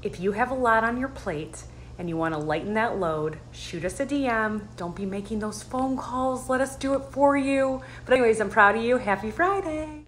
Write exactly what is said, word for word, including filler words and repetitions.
If you have a lot on your plate and you want to lighten that load, shoot us a D M. Don't be making those phone calls. Let us do it for you. But anyways, I'm proud of you. Happy Friday.